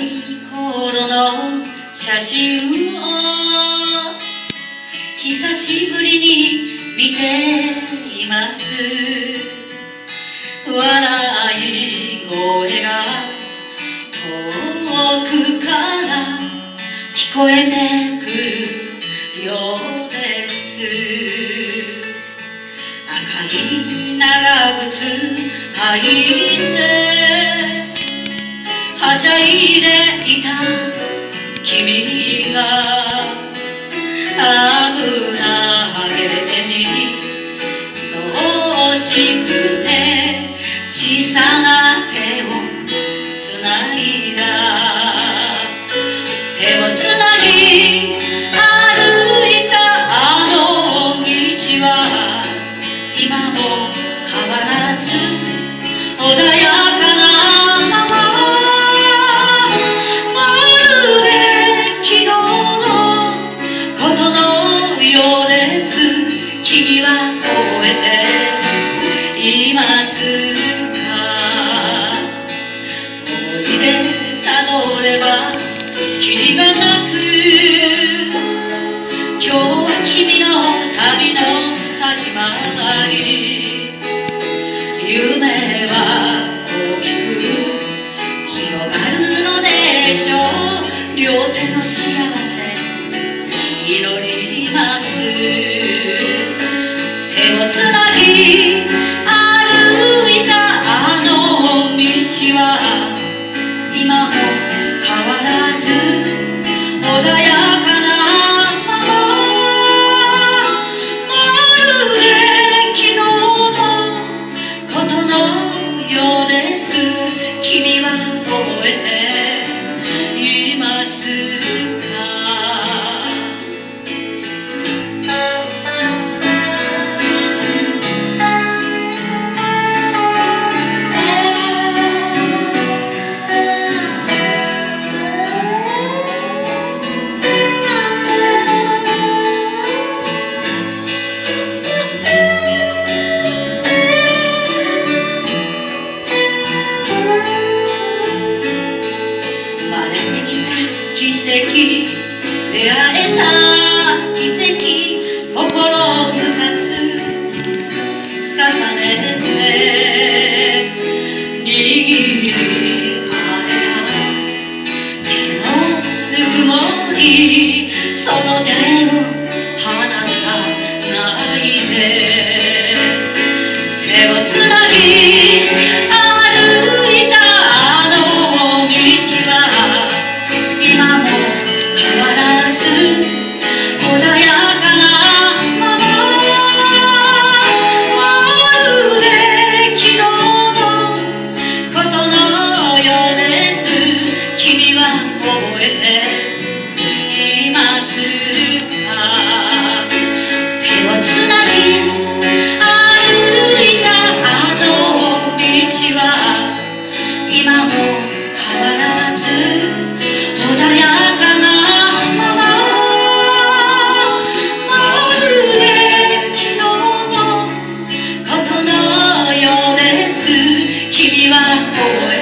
い頃の写真を久しぶりに見ています。笑い声が遠くから聞こえてくるようです。赤い長靴履いてはしゃいでいた君が危なげに愛しくて小さな手をつないだ。手をつなぎ歩いたあの道は今も変わらず穏やかなまま、まるで昨日のことのようです。君は覚えていますか？思い出たどればキリがなく、今日は君の旅の始まり。夢は大きく広がるのでしょう。両手の幸せ祈ります。手をつなぎ歩いたあの道は今も変わらず穏やかなまま、まるで昨日のことのようです。君は覚えていますか？奇跡出会えた奇跡、心二つ重ねて握り合えた手のぬくもり、その手を離さないで。手をつなぎ歩いたあの道は今も変わらず穏やかなまま、まるで昨日のことのようです。君は覚えていますか？手をつなぎ歩いたあの道は今も変わらず穏やかなまま、まるで昨日のことのようです。君は覚え